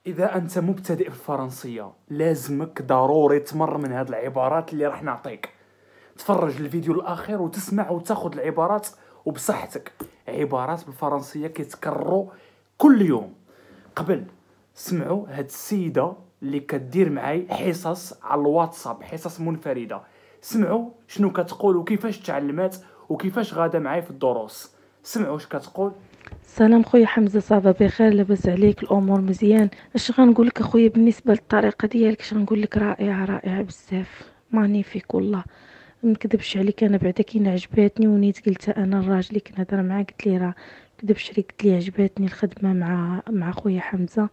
اذا انت مبتدئ في الفرنسيه لازمك ضروري تمر من هاد العبارات اللي راح نعطيك. تفرج الفيديو الاخير وتسمع وتاخذ العبارات وبصحتك. عبارات بالفرنسيه كيتكرروا كل يوم. قبل سمعوا هاد السيده اللي كدير معاي حصص على الواتساب، حصص منفرده. سمعوا شنو كتقول وكيفاش تعلمات وكيفاش غادا معاي في الدروس. سمعوا واش كتقول. سلام خويا حمزه، صافا بخير؟ لاباس عليك؟ الامور مزيان؟ اش غنقول لك اخويا بالنسبه للطريقه ديالك؟ اش غنقول لك؟ رائعه رائعه بزاف، مانيفيك والله. منكذبش عليك، انا بعدا كاين عجباتني، ونيت قلتها انا الراجل اللي كنهضر معاه، قلت لي راه كذبش عليك، قلت لي عجباتني الخدمه مع خويا حمزه.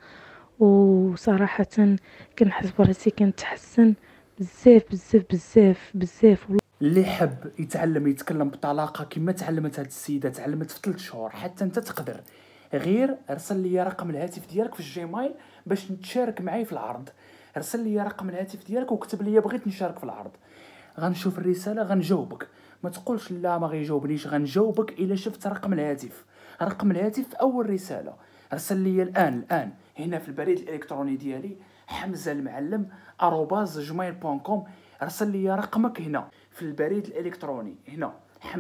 وصراحه كنحس براسي كنتحسن بزاف بزاف بزاف بزاف. اللي حب يتعلم يتكلم بطلاقه كما تعلمت هاد السيده، تعلمت في 3 شهور، حتى انت تقدر. غير ارسل لي رقم الهاتف ديالك في الجيميل باش نتشارك معايا في العرض. ارسل لي رقم الهاتف ديالك وكتب لي بغيت نشارك في العرض. غنشوف الرساله غنجاوبك. ما تقولش لا ما غيجاوبنيش، غنجاوبك الا شفت رقم الهاتف. رقم الهاتف في اول رساله. ارسل لي الان هنا في البريد الالكتروني ديالي حمزه المعلم@gmail.com. ارسل لي رقمك هنا في البريد الالكتروني هنا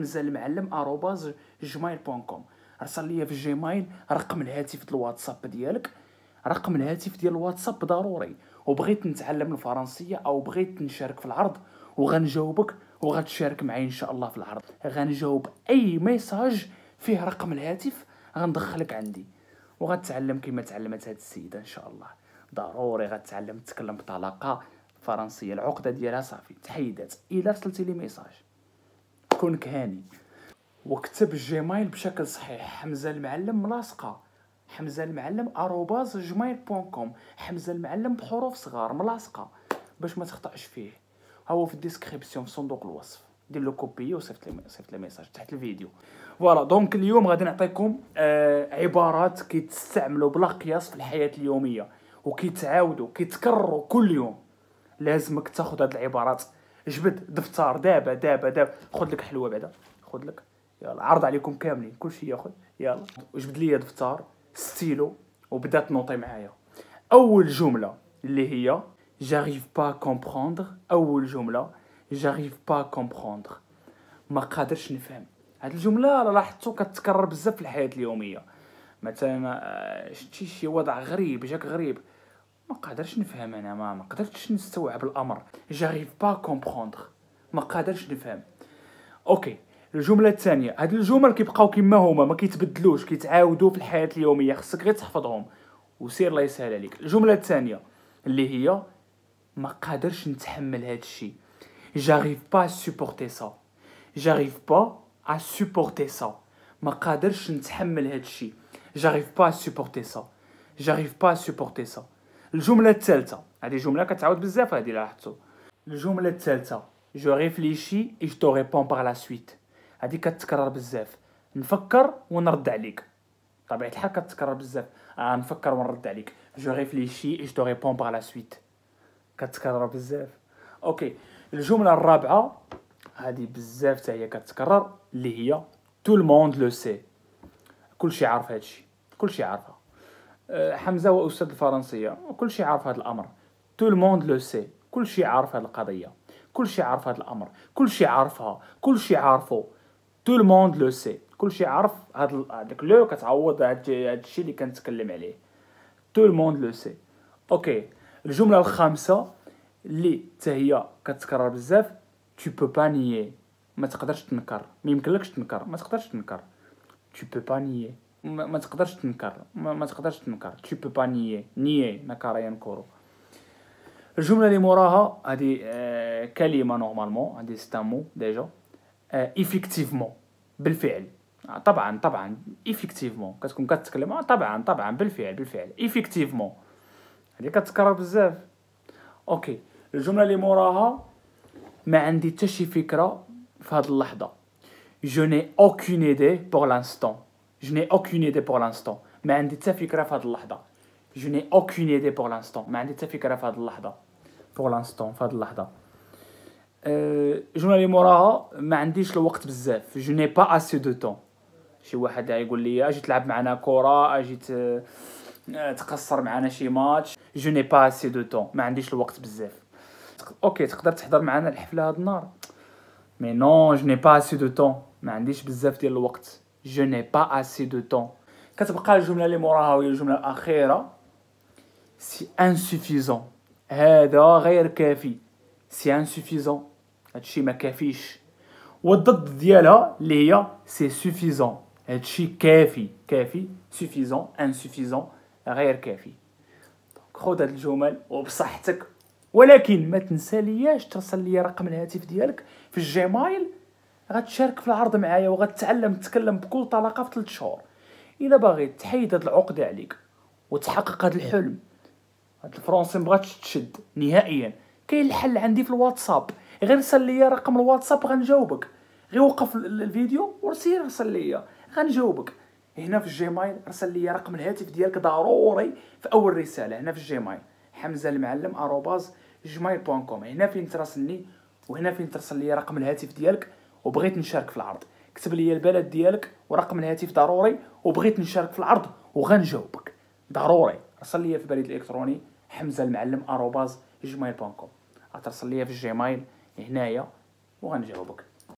حمزه المعلم@gmail.com. ارسل لي في الجيميل رقم الهاتف ديال الواتساب ديالك. رقم الهاتف ديال الواتساب ضروري. وبغيت نتعلم الفرنسيه او بغيت نشارك في العرض وغنجاوبك وغتشارك معايا ان شاء الله في العرض. غنجاوب اي ميساج فيه رقم الهاتف غندخلك عندي وغتعلم كما تعلمت هاد السيده ان شاء الله. ضروري غتعلم تتكلم بطلاقه فرنسيه. العقده ديالها صافي تحيدات. الا رسلتي لي ميساج كون كهاني وكتب الجيميل بشكل صحيح. حمزه المعلم ملاصقه، حمزه المعلم @gmail.com. حمزه المعلم بحروف صغار ملاصقه باش ما تخطاش فيه. هو في الديسكريبسيون في صندوق الوصف. دير له كوبي وصيفط لي ميساج تحت الفيديو. فوالا دونك اليوم غادي نعطيكم عبارات كيتستعملوا بلا قياس في الحياه اليوميه وكيتعاودوا كيتكرروا كل يوم. لازمك تاخذ هاد العبارات. جبد دفتر دابا خذ لك حلوه بعدا. خذ لك يلا عرض عليكم كاملين كلشي ياخذ. يلا وجبد لي دفتر ستيلو وبدا تنوطي معايا. اول جمله اللي هي j'arrive pas à comprendre. اول جمله j'arrive pas à comprendre، ما قادرش نفهم. هاد الجمله لاحظتوا كتكرر بزاف في الحياه اليوميه. مثلا شتي شي وضع غريب جاك غريب، ما قادرش نفهم. انا ما قدرتش نستوعب الامر. j'arrive pas à comprendre، ما قادرش نفهم. اوكي الجمله الثانيه. هاد الجمل كيبقاو كما هما ما كيتبدلوش، كيتعاودوا في الحياه اليوميه، خصك غير تحفظهم وسير الله يسهل عليك. الجمله الثانيه اللي هي ما قادرش نتحمل هاد الشيء. j'arrive pas à supporter ça. j'arrive pas à supporter ça، ما قادرش نتحمل هاد الشيء. j'arrive pas à supporter ça. j'arrive pas à supporter ça. الجمله الثالثه هذه جمله كتعاود بزاف هذه لاحظتوا. الجمله الثالثه je réfléchis et je te réponds par la suite. هذه كتكرر بزاف. نفكر ونرد عليك. طبيعه الحال كتكرر بزاف. نفكر ونرد عليك. je réfléchis et je te réponds par la suite. كتكرر بزاف. اوكي الجمله الرابعه هذه بزاف حتى هي كتكرر اللي هي tout le monde le sait. كلشي عارف هادشي، كلشي عارفها. حمزه هو استاذ الفرنسيه وكلشي عارف هذا الامر. tout le monde le sait، كلشي عارف هذه القضيه، كلشي عارف هذا الامر، كلشي عارفها، كلشي عارفو. tout le monde le sait، كلشي عارف هذاك لو كتعوض هذا الشيء اللي كنتكلم عليه. tout le monde le sait. اوكي الجمله الخامسه اللي حتى هي كتكرر بزاف tu peux pas nier، ما تقدرش تنكر، ما يمكنلكش تنكر، ما تقدرش تنكر. tu peux pas nier، ما تقدرش تنكر، ما تقدرش تنكر. tu peux pas nier، nier نكر ينكرو. الجمله اللي موراها هذه كلمه نورمالمون، هذه ستامو ديجا. effectivement بالفعل. طبعا effectivement كتكون كتكلم طبعا بالفعل effectivement هذه كتكرر بزاف. اوكي الجمله اللي موراها ما عندي حتى شي فكره في هذه اللحظه. je n'ai aucune idée pour l'instant. je n'ai aucune idée pour l'instant، ما عندي حتى فكره في هذه اللحظه. je n'ai aucune idée pour l'instant، ما عندي حتى فكره في هذه اللحظه. pour l'instant في هذه اللحظه. الجمله اللي موراها ما عنديش الوقت بزاف. je n'ai pas assez de temps. شي واحد يقول لي اجي تلعب معنا كره، اجي تقصر معنا شي ماتش، جو ني با اسي دو طون، ما عنديش الوقت بزاف. اوكي تقدر تحضر معنا الحفله هاد النهار، مي نو جو ني با اسي دو طون، ما عنديش بزاف ديال الوقت، جو ني با اسي دو طون. كتبقى الجمله اللي موراها وهي الجمله الاخيره، سي انسوفيزون، هذا غير كافي، سي انسوفيزون، هادشي ما كافيش. والضد ديالها اللي هي سي سوفيزون، هادشي كافي، كافي، سوفيزون، انسوفيزون، غير كافي. خذ هاد الجمل وبصحتك، ولكن ما تنسى لياش ترسل لي رقم الهاتف ديالك في الجيميل، غتشارك في العرض معايا وغتعلم تتكلم بكل طلاقه في 3 شهور. الا باغي تحيد هاد العقده عليك وتحقق هاد الحلم، هاد الفرونسي مبغاتش تشد نهائيا، كاين الحل عندي في الواتساب، غير رسل لي رقم الواتساب غنجاوبك، غير وقف الفيديو ورسل رسل لي غنجاوبك. هنا في الجيميل رسل لي رقم الهاتف ديالك ضروري في اول رساله، هنا في الجيميل حمزه@gmail.com، هنا فين تراسلني وهنا فين ترسل لي رقم الهاتف ديالك وبغيت نشارك في العرض. كتب لي البلد ديالك ورقم الهاتف ضروري وبغيت نشارك في العرض وغنجاوبك ضروري. رسل لي في البريد الالكتروني حمزه@gmail.com، غترسل لي في الجيميل هنايا وغنجاوبك.